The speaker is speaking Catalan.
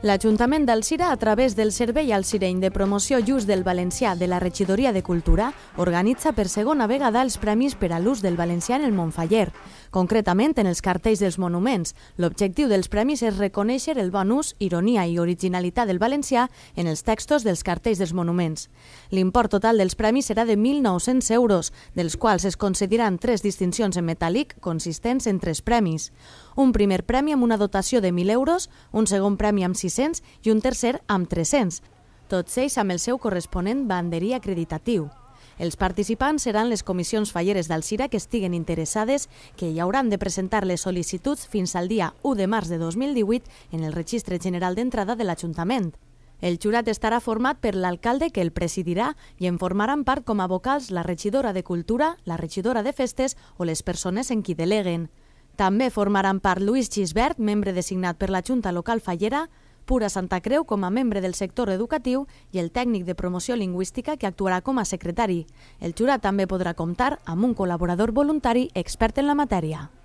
L'Ajuntament d'Alzira, a través del Servei Alzireny de Promoció i Ús del Valencià de la Regidoria de Cultura, organitza per segona vegada els premis per a l'ús del valencià en el Montfaller, concretament en els cartells dels monuments. L'objectiu dels premis és reconèixer el bon ús, ironia i originalitat del valencià en els textos dels cartells dels monuments. L'import total dels premis serà de 1.900 euros, dels quals es concediran 3 distincions en metàl·lic consistents en 3 premis. Un primer premi amb una dotació de 1.000 euros, un segon premi amb 600 i un tercer amb 300, tots ells amb el seu corresponent banderí acreditatiu. Els participants seran les comissions falleres d'Alzira que estiguen interessades, que hi hauran de presentar les sol·licituds fins al dia 1 de març de 2018 en el Registre General d'Entrada de l'Ajuntament. El jurat estarà format per l'alcalde, que el presidirà, i en formaran part com a vocals la regidora de Cultura, la regidora de Festes o les persones en qui deleguen. També formaran part Lluís Gisbert, membre designat per la Junta Local Fallera, Pura Santa Creu com a membre del sector educatiu i el tècnic de promoció lingüística, que actuarà com a secretari. El jurat també podrà comptar amb un col·laborador voluntari expert en la matèria.